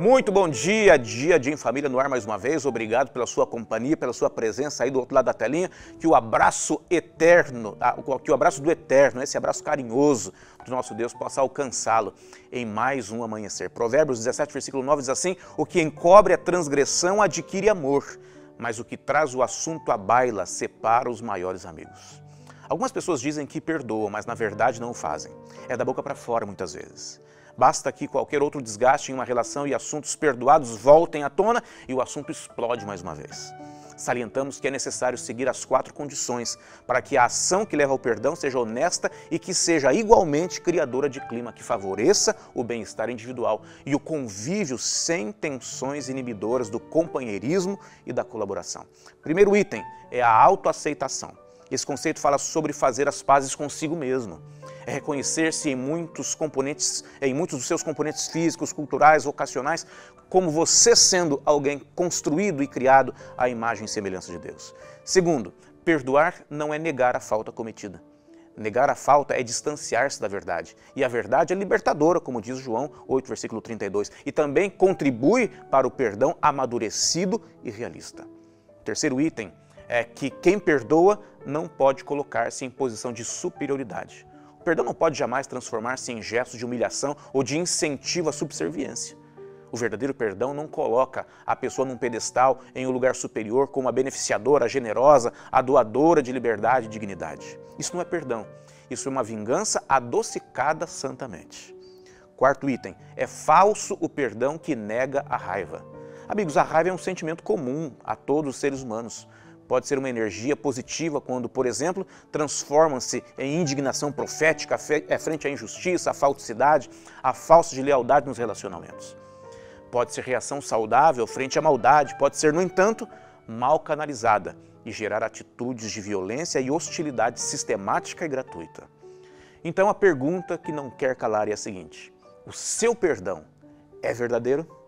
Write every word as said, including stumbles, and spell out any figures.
Muito bom dia, dia de Em Família no ar mais uma vez. Obrigado pela sua companhia, pela sua presença aí do outro lado da telinha. Que o abraço eterno, que o abraço do eterno, esse abraço carinhoso do nosso Deus possa alcançá-lo em mais um amanhecer. Provérbios dezessete, versículo nove diz assim: o que encobre a transgressão adquire amor, mas o que traz o assunto à baila separa os maiores amigos. Algumas pessoas dizem que perdoam, mas na verdade não o fazem. É da boca para fora muitas vezes. Basta que qualquer outro desgaste em uma relação e assuntos perdoados voltem à tona e o assunto explode mais uma vez. Salientamos que é necessário seguir as quatro condições para que a ação que leva ao perdão seja honesta e que seja igualmente criadora de clima que favoreça o bem-estar individual e o convívio sem tensões inibidoras do companheirismo e da colaboração. Primeiro item é a autoaceitação. Esse conceito fala sobre fazer as pazes consigo mesmo. É reconhecer-se em muitos componentes, em muitos dos seus componentes físicos, culturais, vocacionais, como você sendo alguém construído e criado à imagem e semelhança de Deus. Segundo, perdoar não é negar a falta cometida. Negar a falta é distanciar-se da verdade. E a verdade é libertadora, como diz João oito, versículo trinta e dois. E também contribui para o perdão amadurecido e realista. Terceiro item é que quem perdoa não pode colocar-se em posição de superioridade. O perdão não pode jamais transformar-se em gesto de humilhação ou de incentivo à subserviência. O verdadeiro perdão não coloca a pessoa num pedestal em um lugar superior como a beneficiadora, a generosa, a doadora de liberdade e dignidade. Isso não é perdão, isso é uma vingança adocicada santamente. Quarto item, é falso o perdão que nega a raiva. Amigos, a raiva é um sentimento comum a todos os seres humanos. Pode ser uma energia positiva quando, por exemplo, transforma-se em indignação profética frente à injustiça, à falsidade, à falta de lealdade nos relacionamentos. Pode ser reação saudável frente à maldade, pode ser, no entanto, mal canalizada e gerar atitudes de violência e hostilidade sistemática e gratuita. Então a pergunta que não quer calar é a seguinte: o seu perdão é verdadeiro?